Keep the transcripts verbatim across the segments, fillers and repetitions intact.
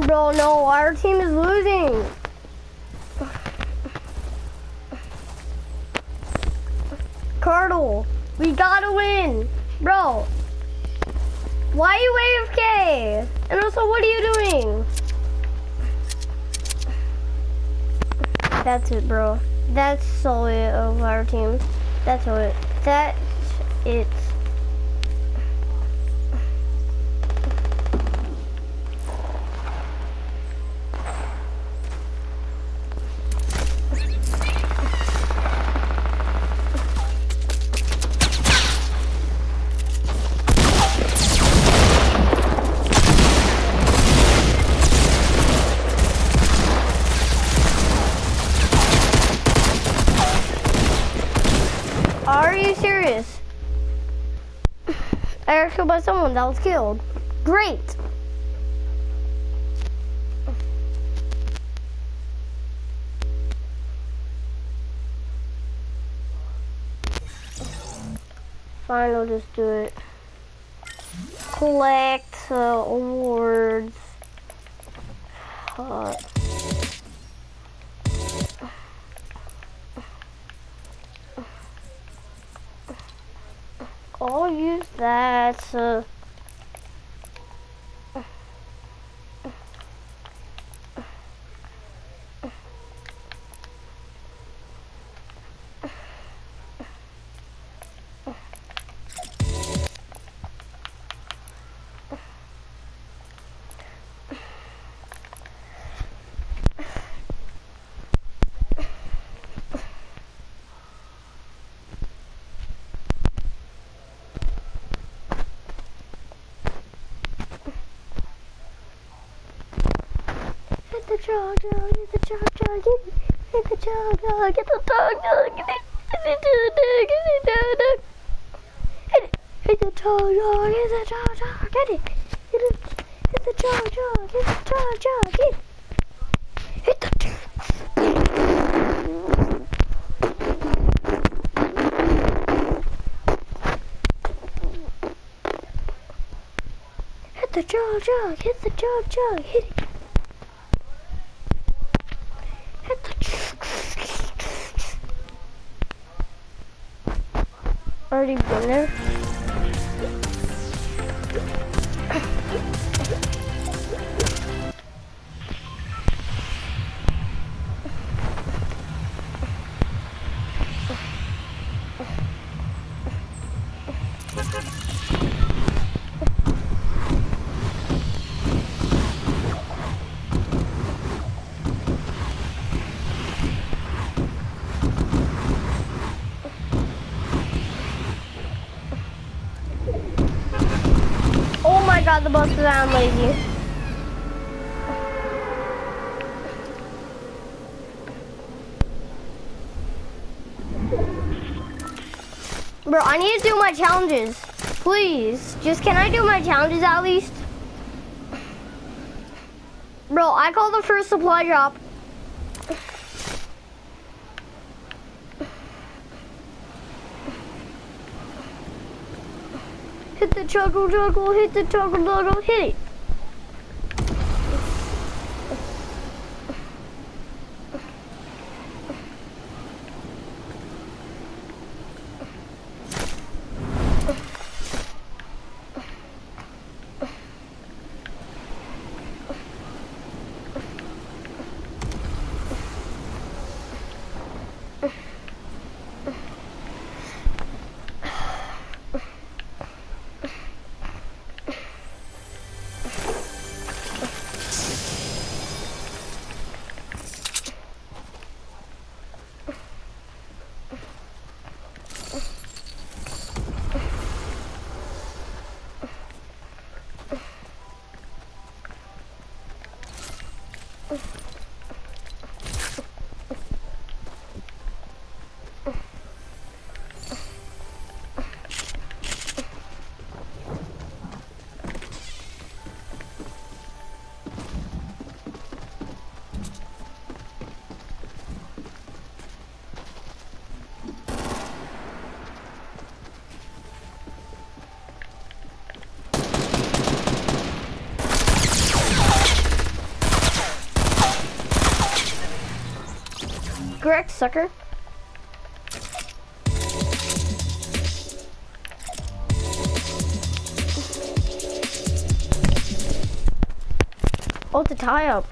Bro, no, our team is losing. Cardle, we gotta win. Bro, why are you A F K? And also, what are you doing? That's it, bro. That's so it of our team. That's it. That's it. Are you serious? I got killed by someone that was killed. Great. Fine, I'll just do it. Collect uh, awards. Uh, I'll use that. Uh, Hit the charger, hit the charger, get it, hit the charger, get the charger, get it, hit the charger, get it, hit it, hit the charger, hit the charger, get it, hit it, hit the charger, hit the charger, get it, hit the charger. Hit the charger, hit the charger, hit it. Already been there. God, the bus is down, lazy. Bro, I need to do my challenges. Please. Just can I do my challenges at least? Bro, I call the first supply drop. Hit the juggle juggle, hit the juggle juggle, hit it. sucker. Oh, to tie up.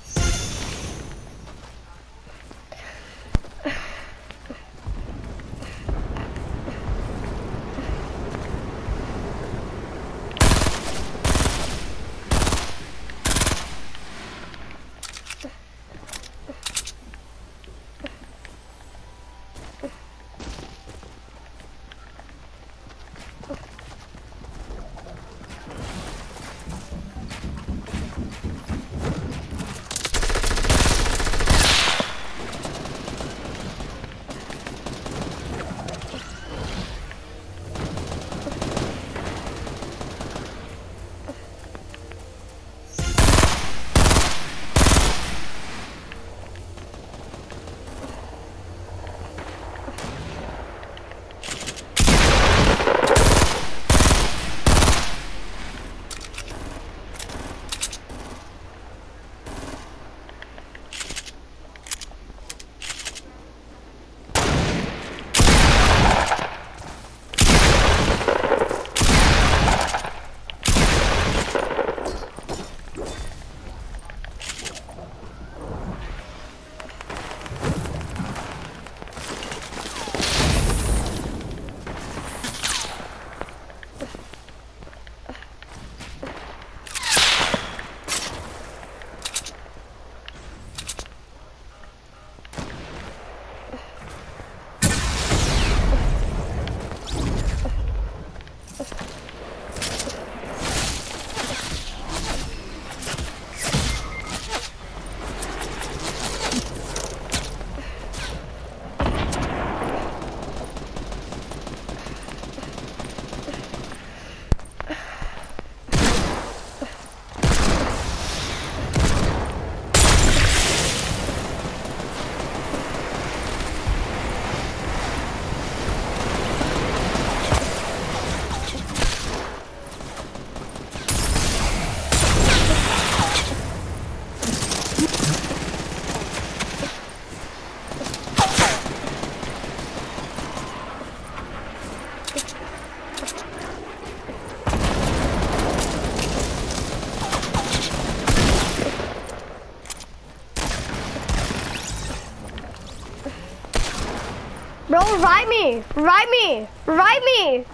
Bro, ride me! Ride me! Ride me!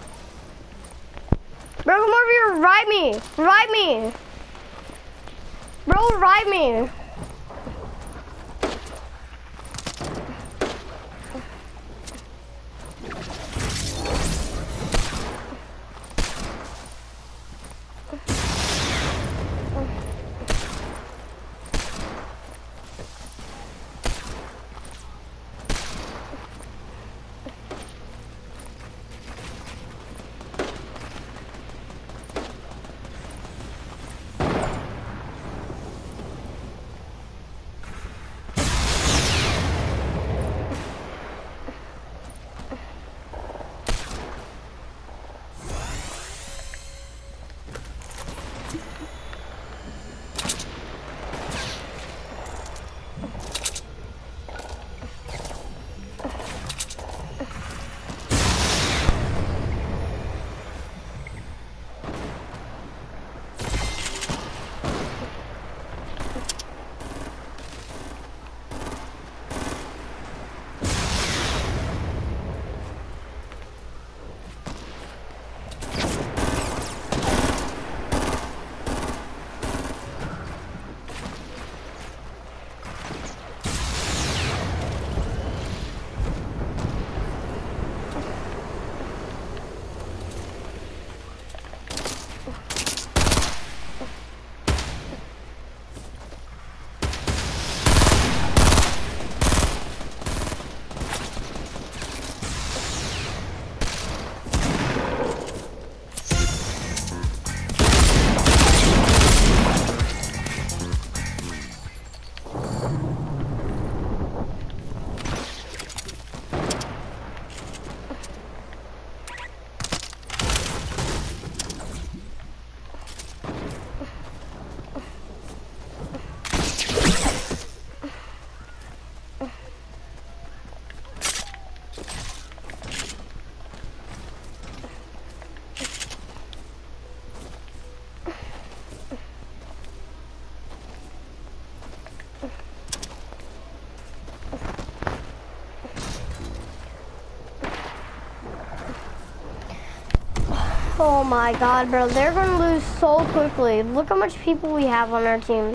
Bro, come over here, ride me! Ride me! Bro, ride me! Oh my god, bro. They're gonna lose so quickly. Look how much people we have on our team.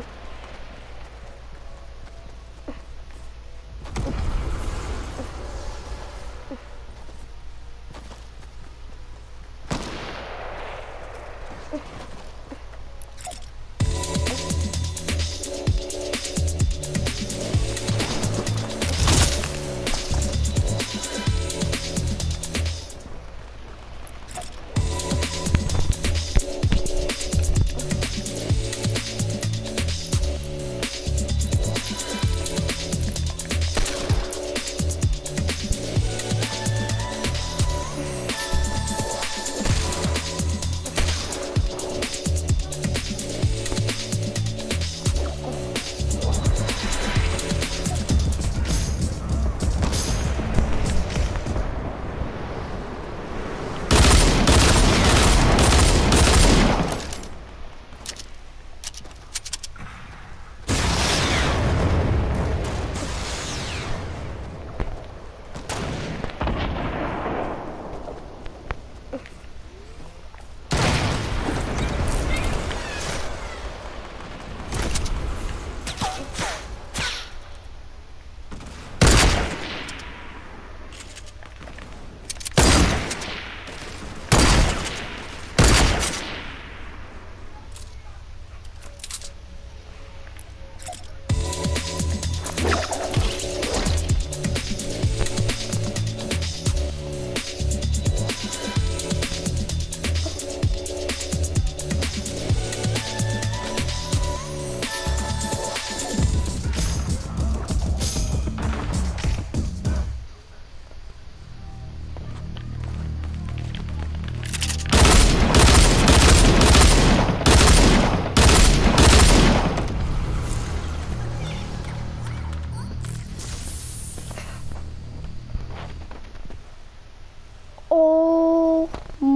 Oh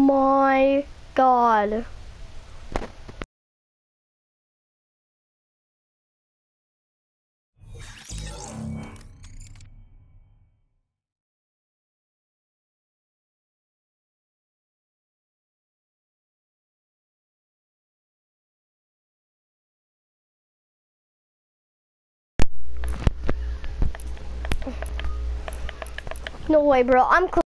my god. No way, bro. I'm close.